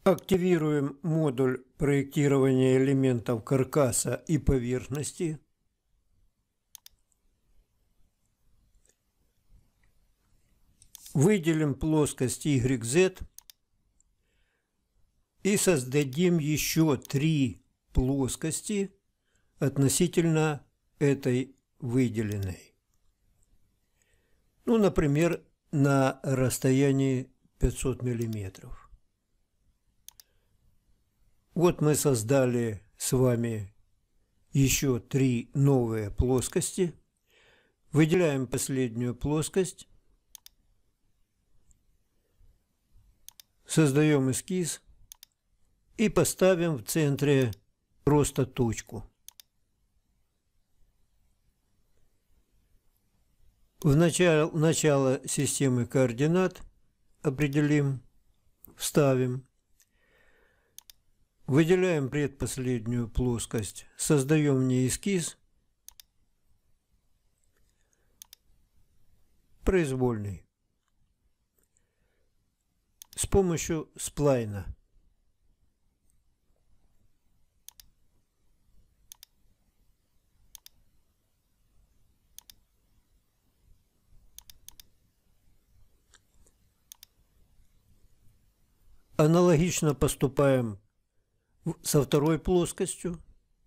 Активируем модуль проектирования элементов каркаса и поверхности. Выделим плоскость YZ и создадим еще 3 плоскости относительно этой выделенной. Ну, например, на расстоянии 500 мм. Вот мы создали с вами еще 3 новые плоскости. Выделяем последнюю плоскость. Создаем эскиз и поставим в центре просто точку. В начало системы координат определим, вставим. Выделяем предпоследнюю плоскость, создаем в ней эскиз, произвольный, с помощью сплайна. Аналогично поступаем со второй плоскостью.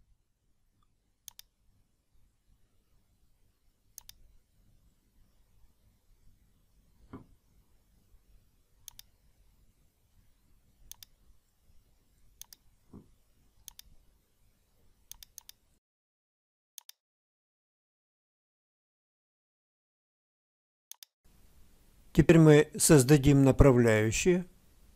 Теперь мы создадим направляющие.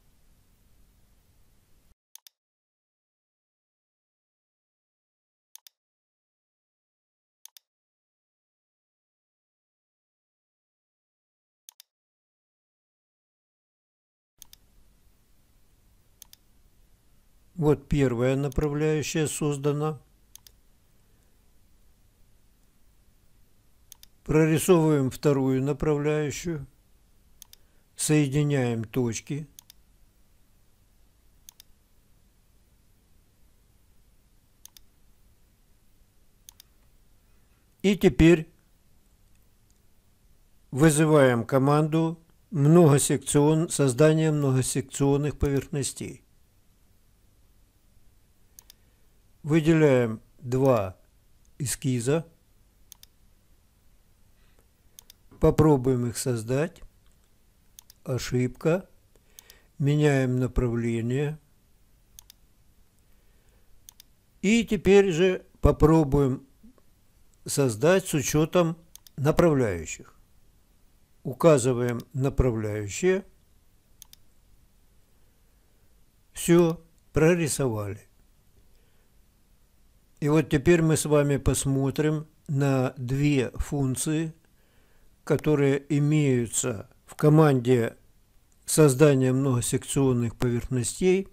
Вот первая направляющая создана. Прорисовываем вторую направляющую. Соединяем точки. И теперь вызываем команду создание многосекционных поверхностей. Выделяем 2 эскиза. Попробуем их создать. Ошибка. Меняем направление. И теперь же попробуем создать с учетом направляющих. Указываем направляющие. Все, прорисовали. И вот теперь мы с вами посмотрим на 2 функции, которые имеются в команде создания многосекционных поверхностей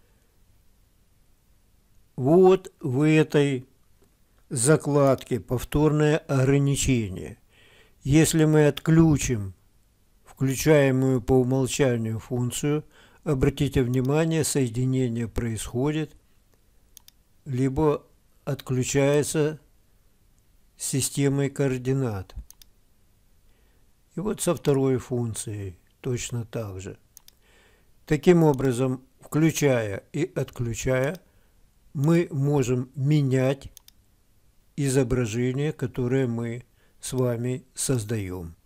вот в этой закладке «Повторное ограничение». Если мы отключим включаемую по умолчанию функцию, обратите внимание, соединение происходит, либо отключается системой координат. И вот со второй функцией точно так же. Таким образом, включая и отключая, мы можем менять изображение, которое мы с вами создаем.